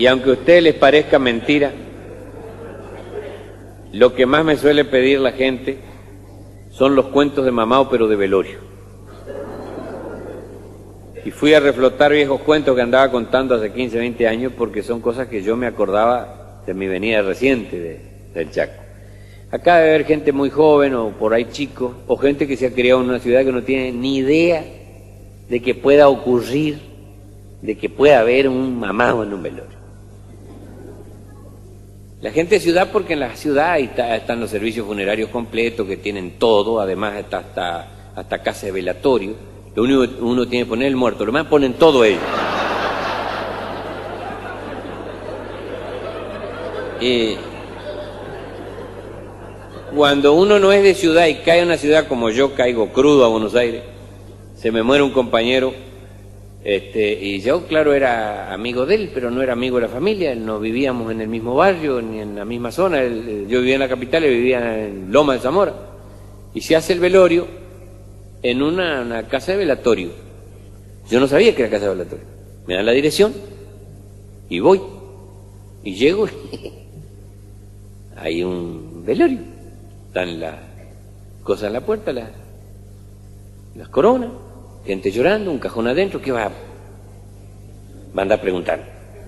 Y aunque a ustedes les parezca mentira, lo que más me suele pedir la gente son los cuentos de mamá, pero de velorio. Y fui a reflotar viejos cuentos que andaba contando hace 15, 20 años, porque son cosas que yo me acordaba de mi venida reciente del Chaco. Acá debe haber gente muy joven, o por ahí chicos, o gente que se ha criado en una ciudad que no tiene ni idea de que pueda ocurrir, de que pueda haber un mamado en un velorio. La gente de ciudad, porque en la ciudad están los servicios funerarios completos, que tienen todo, además está hasta casa de velatorio. Lo único que uno tiene que poner es el muerto, lo demás ponen todo ellos. Cuando uno no es de ciudad y cae a una ciudad como yo caigo crudo a Buenos Aires, se me muere un compañero, y yo, claro, era amigo de él, pero no era amigo de la familia, no vivíamos en el mismo barrio, ni en la misma zona. Yo vivía en la capital, él vivía en Loma de Zamora, y se hace el velorio en una casa de velatorio. Yo no sabía que era casa de velatorio. Me dan la dirección, y voy, y llego, hay un velorio, están las cosas en la puerta, las coronas, gente llorando, un cajón adentro. ¿Qué va a andar preguntando?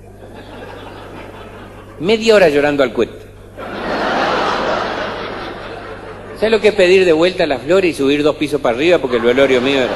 Media hora llorando al cuento. ¿Sabes lo que es pedir de vuelta las flores y subir 2 pisos para arriba porque el velorio mío era?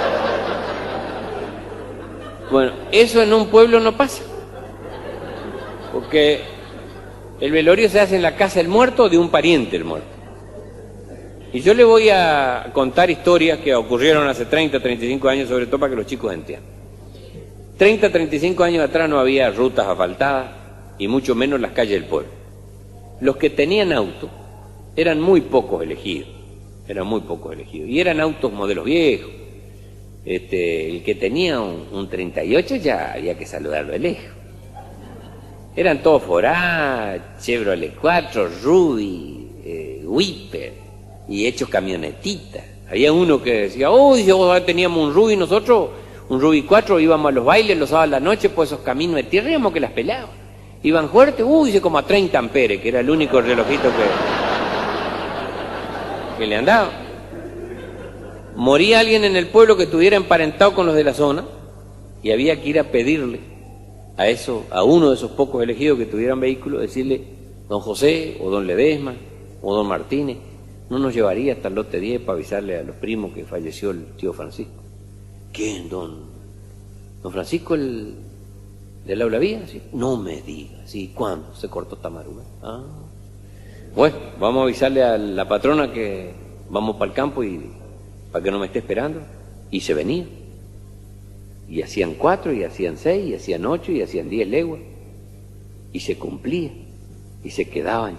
Bueno, eso en un pueblo no pasa, porque el velorio se hace en la casa del muerto o de un pariente del muerto. Y yo le voy a contar historias que ocurrieron hace 30, 35 años, sobre todo para que los chicos entiendan. 30, 35 años atrás no había rutas asfaltadas y mucho menos las calles del pueblo. Los que tenían auto eran muy pocos elegidos, y eran autos modelos viejos. El que tenía un 38 ya había que saludarlo de lejos. Eran todos Forá, Chevrolet 4, Ruby, Whipper, y hechos camionetitas. Había uno que decía, yo teníamos un Ruby, nosotros, un Ruby 4, íbamos a los bailes los sábados a la noche, por esos caminos de tierra, íbamos que las pelaban. Iban fuertes, como a 30 amperes, que era el único relojito que le andaba. Moría alguien en el pueblo que estuviera emparentado con los de la zona, y había que ir a pedirle a uno de esos pocos elegidos que tuvieran vehículo, decirle, don José, o don Ledesma, o don Martínez, ¿no nos llevaría hasta el lote 10 para avisarle a los primos que falleció el tío Francisco? ¿Quién, don Francisco, el del aula vía? ¿Sí? No me diga, ¿sí? ¿Cuándo se cortó Tamaruga? Bueno, vamos a avisarle a la patrona que vamos para el campo y para que no me esté esperando. Y se venía. Y hacían 4, y hacían 6, y hacían 8, y hacían 10 leguas. Y se cumplía. Y se quedaban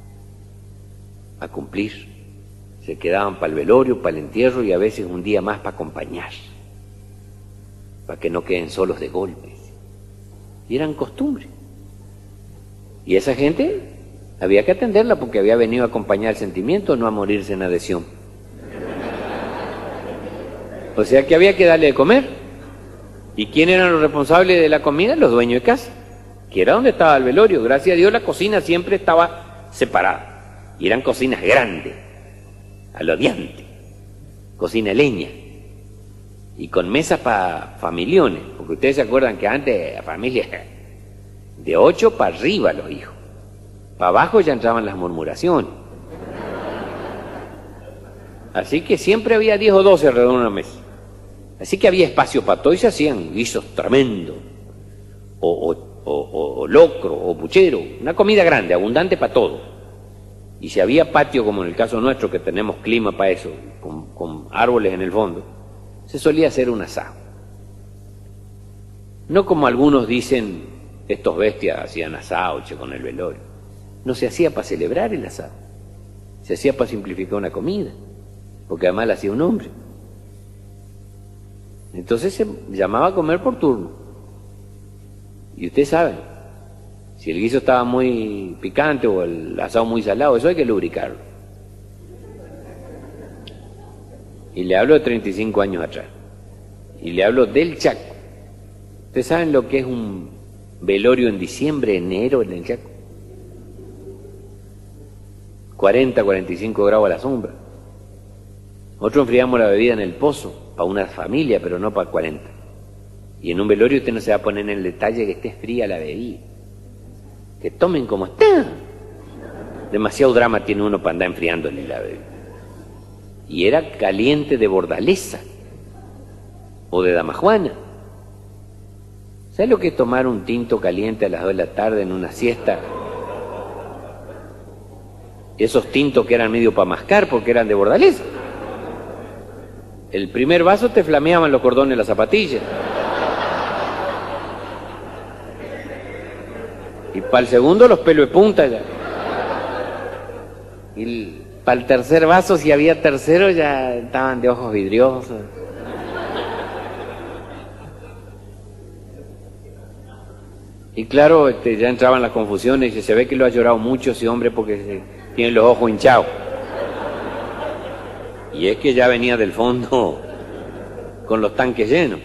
a cumplir. Se quedaban para el velorio, para el entierro, y a veces un día más para acompañar. Para que no queden solos de golpes. Y eran costumbres. Y esa gente había que atenderla porque había venido a acompañar el sentimiento, no a morirse en adhesión. O sea que había que darle de comer. ¿Y quién eran los responsables de la comida? Los dueños de casa, que era donde estaba el velorio. Gracias a Dios la cocina siempre estaba separada. Y eran cocinas grandes, a lo de antes, cocina de leña. Y con mesas para familiones, porque ustedes se acuerdan que antes la familia de 8 para arriba los hijos. Para abajo ya entraban las murmuraciones. Así que siempre había 10 o 12 alrededor de una mesa. Así que había espacio para todo y se hacían guisos tremendos, o locro, o puchero, una comida grande, abundante para todo. Y si había patio, como en el caso nuestro, que tenemos clima para eso, con árboles en el fondo, se solía hacer un asado. No como algunos dicen, estos bestias hacían asado con el velorio. No se hacía para celebrar el asado, se hacía para simplificar una comida, porque además la hacía un hombre. Entonces se llamaba a comer por turno. Y ustedes saben, si el guiso estaba muy picante o el asado muy salado, eso hay que lubricarlo. Y le hablo de 35 años atrás. Y le hablo del Chaco. Ustedes saben lo que es un Velorio en diciembre, enero en el Chaco. 40, 45 grados a la sombra. Nosotros enfriamos la bebida en el pozo, para una familia, pero no para 40. Y en un velorio usted no se va a poner en el detalle que esté fría la bebida. Que tomen como está. Demasiado drama tiene uno para andar enfriándole la bebida. Y era caliente de Bordaleza o de Damajuana. ¿Sabes lo que es tomar un tinto caliente a las 2 de la tarde en una siesta? Esos tintos que eran medio para mascar porque eran de Bordaleza. El primer vaso te flameaban los cordones de la zapatilla. Y para el segundo los pelos de punta ya. Y para el tercer vaso, si había tercero, ya estaban de ojos vidriosos. Y claro, ya entraban las confusiones y se ve que lo ha llorado mucho ese hombre porque tiene los ojos hinchados. Y es que ya venía del fondo con los tanques llenos.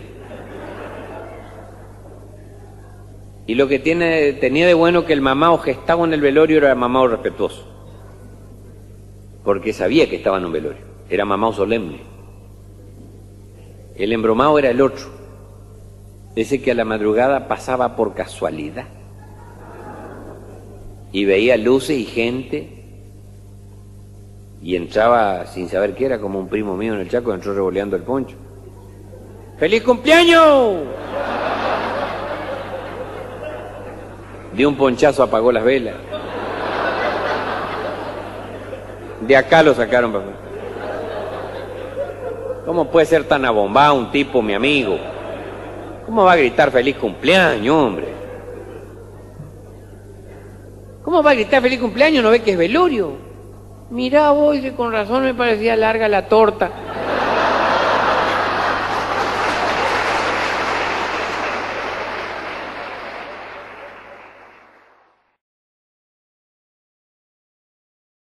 Y lo que tenía de bueno que el mamao gestado en el velorio era mamao respetuoso. Porque sabía que estaba en un velorio. Era mamao solemne. El embromado era el otro. Ese que a la madrugada pasaba por casualidad. Y veía luces y gente. Y entraba sin saber qué era, como un primo mío en el Chaco, entró revoleando el poncho. ¡Feliz cumpleaños! De un ponchazo apagó las velas. De acá lo sacaron, papá. ¿Cómo puede ser tan abombado un tipo, mi amigo? ¿Cómo va a gritar feliz cumpleaños, hombre? ¿Cómo va a gritar feliz cumpleaños? ¿No ve que es velorio? Mirá vos, con razón me parecía larga la torta.